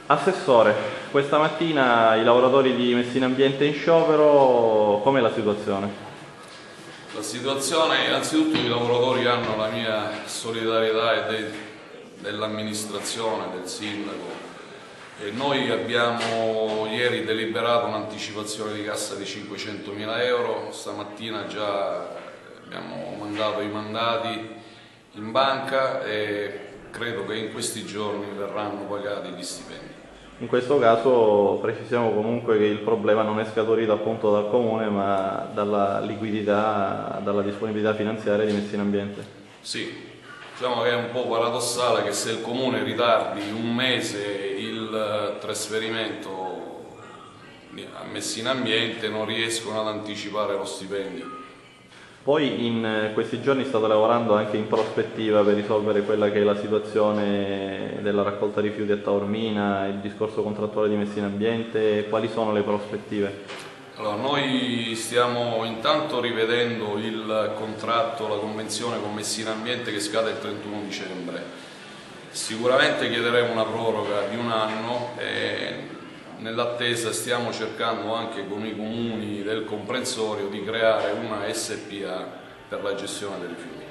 Assessore, questa mattina i lavoratori di Messina Ambiente in sciopero, com'è la situazione? La situazione, innanzitutto i lavoratori hanno la mia solidarietà dell'amministrazione, del sindaco. E noi abbiamo ieri deliberato un'anticipazione di cassa di 500.000 euro, stamattina già abbiamo mandato i mandati in banca e credo che in questi giorni verranno pagati gli stipendi. In questo caso precisiamo comunque che il problema non è scaturito appunto dal Comune ma dalla liquidità, dalla disponibilità finanziaria di Messina Ambiente. Sì, diciamo che è un po' paradossale che se il Comune ritardi un mese il trasferimento a Messina Ambiente non riescono ad anticipare lo stipendio. Poi in questi giorni state lavorando anche in prospettiva per risolvere quella che è la situazione della raccolta rifiuti a Taormina, il discorso contrattuale di Messina Ambiente, quali sono le prospettive? Allora, noi stiamo intanto rivedendo il contratto, la convenzione con Messina Ambiente che scade il 31 dicembre. Sicuramente chiederemo una proroga di un anno e nell'attesa stiamo cercando anche con i comuni del comprensorio di creare una SPA per la gestione dei rifiuti.